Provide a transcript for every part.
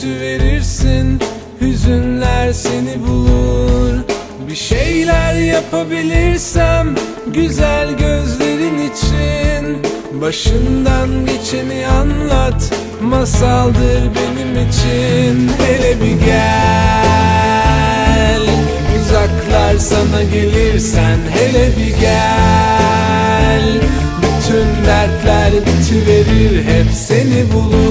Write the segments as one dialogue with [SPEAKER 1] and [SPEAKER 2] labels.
[SPEAKER 1] küsüverirsin, hüzünler seni bulur. Bir şeyler yapabilirsem güzel gözlerin için, başından geçeni anlat, masaldır benim için. Hele bir gel, uzaklar sana gelirsen hele bir gel. Bütün dertler bitiverir, hep seni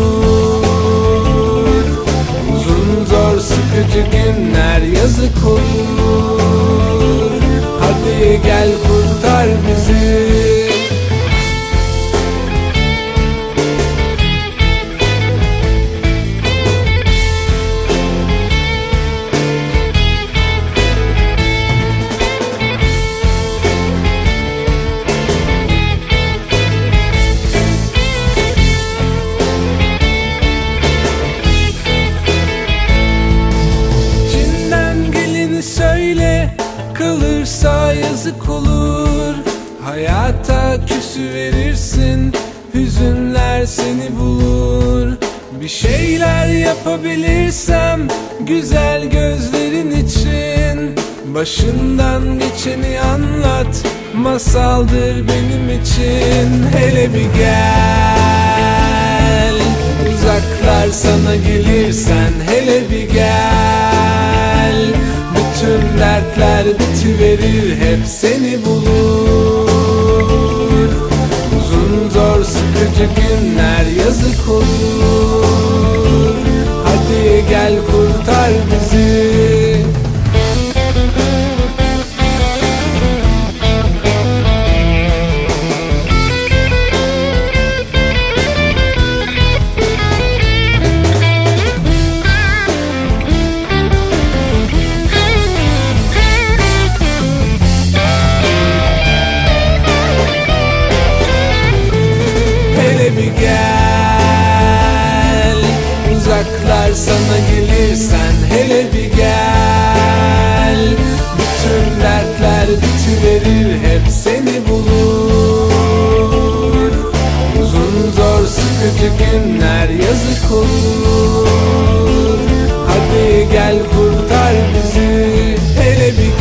[SPEAKER 1] bulur. Uzun zor sıkıcı günler yazık olur. Hadi gel kurtar bizi. Söyle, kalırsa yazık olur. Hayata küsüverirsin, hüzünler seni bulur. Bir şeyler yapabilirsem güzel gözlerin için, başından geçeni anlat, masaldır benim için. Hele bir gel, uzaklar sana gelirsen hele bir gel. Bütün dertler bitiverir, hep seni bulur. Uzun zor sıkıcı günler yazık olur. Hadi gel kurtar bizi. Bir gel, uzaklar sana gelirsen hele bir gel. Bütün dertler bitiverir, hep seni bulur. Uzun zor sıkıcı günler yazık olur. Hadi gel kurtar bizi. Hele bir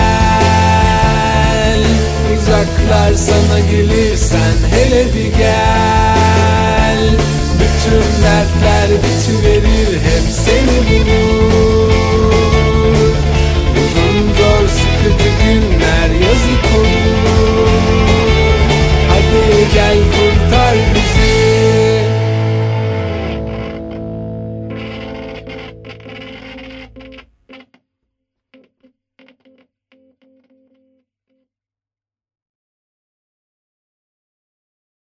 [SPEAKER 1] gel, uzaklar sana gelirsen hele bir gel. Bütün dertler bitiverir, hep seni bulur. Uzun zor sıkıcı günler yazık